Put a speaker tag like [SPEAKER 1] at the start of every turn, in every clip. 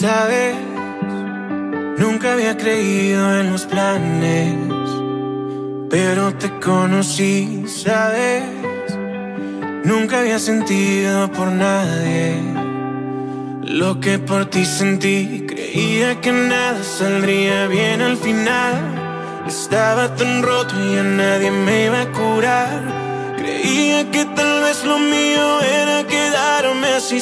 [SPEAKER 1] Sabes, nunca había creído en los planes, pero te conocí, sabes. Nunca había sentido por nadie lo que por ti sentí. Creía que nada saldría bien al final. Estaba tan roto y a nadie me iba a curar. Creía que tal vez lo mío era quedarme así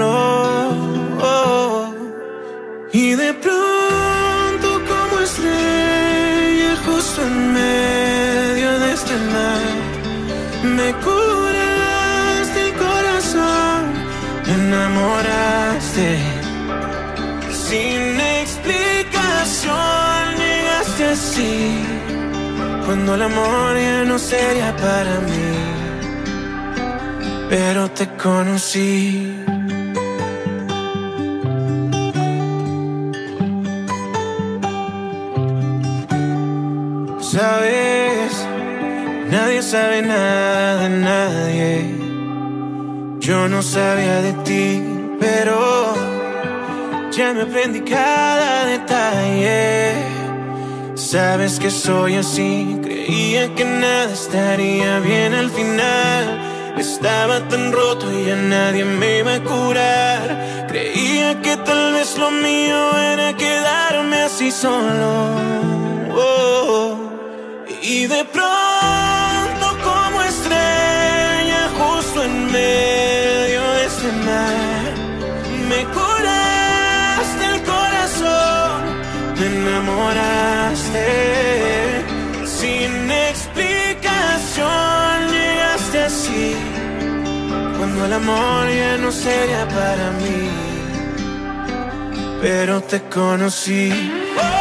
[SPEAKER 1] solo. Y de pronto, como estrella justo en medio de este mar, me curaste el corazón, me enamoraste. Sin explicación llegaste así, cuando el amor ya no sería para mí, pero te conocí. Sabes, nadie sabe nada de nadie. Yo no sabía de ti, pero ya me aprendí cada detalle. Sabes que soy así, creía que nada estaría bien al final. Estaba tan roto y ya nadie me iba a curar. Creía que tal vez lo mío era quedarme así solo. Y de pronto, como estrella justo en medio de este mar, me curaste el corazón, me enamoraste. Sin explicación llegaste así, cuando el amor ya no sería para mí, pero te conocí.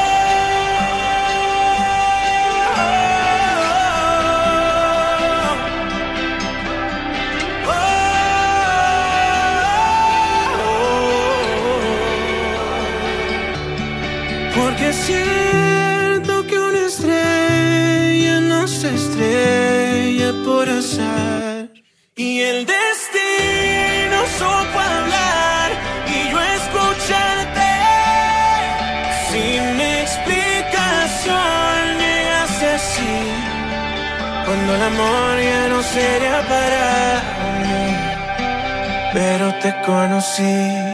[SPEAKER 1] Porque siento que una estrella no se estrella por azar, y el destino supo hablar y yo escucharte. Sin explicación llegaste así, cuando el amor ya no sería para mí, pero te conocí.